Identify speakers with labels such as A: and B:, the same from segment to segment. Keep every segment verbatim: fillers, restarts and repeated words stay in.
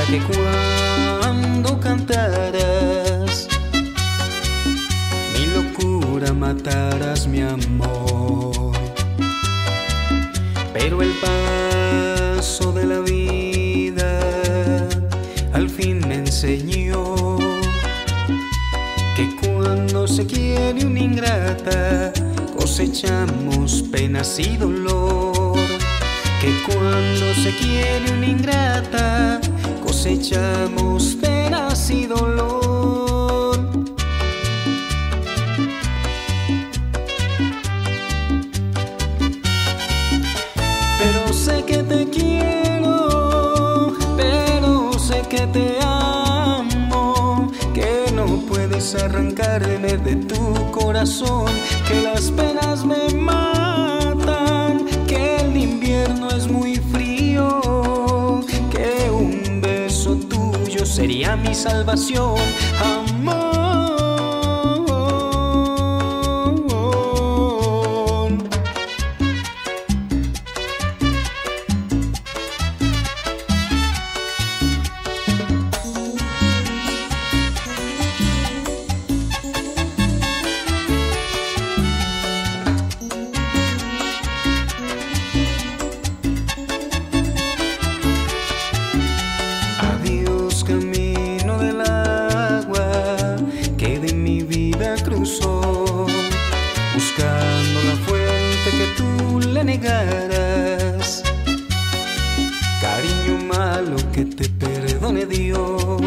A: que cuando cantaras mi locura matarás mi amor. Pero el paso de la vida al fin me enseñó que cuando se quiere una ingrata cosechamos penas y dolor. Que cuando se quiere una ingrata cosechamos penas y dolor. Pero sé que te quiero, pero sé que te amo, que no puedes arrancarme de tu corazón, que las penas me matan, que el invierno es muy frío, que un beso tuyo sería mi salvación, amor. Camino del agua que de mi vida cruzó, buscando la fuente que tú le negaras. Cariño malo que te perdone Dios.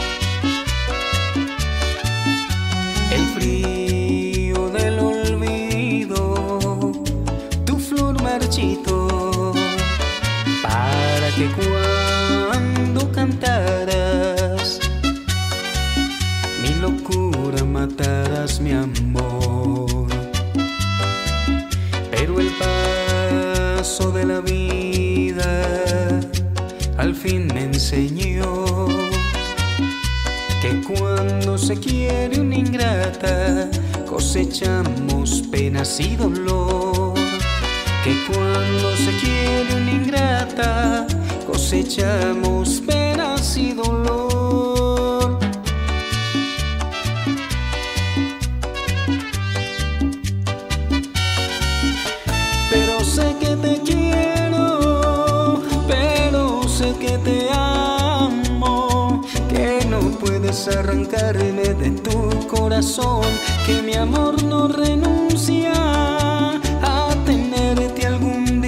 A: El frío del olvido, tu flor marchito, para que cuando cantaras mi locura matarás mi amor. Pero el paso de la vida al fin me enseñó que cuando se quiere una ingrata cosechamos penas y dolor. Que cuando se quiere una ingrata cosechamos penas y dolor. Pero sé que te quiero, pero sé que te amo, que no puedes arrancarme de tu corazón, que mi amor no renuncia a tenerte algún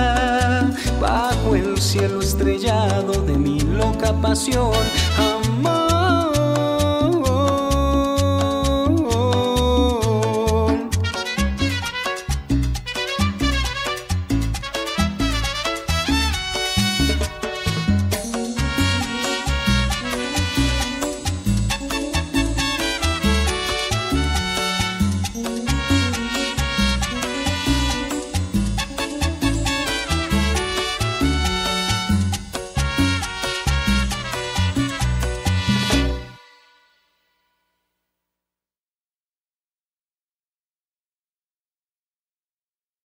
A: día bajo el cielo estrellado de mi loca pasión, amor.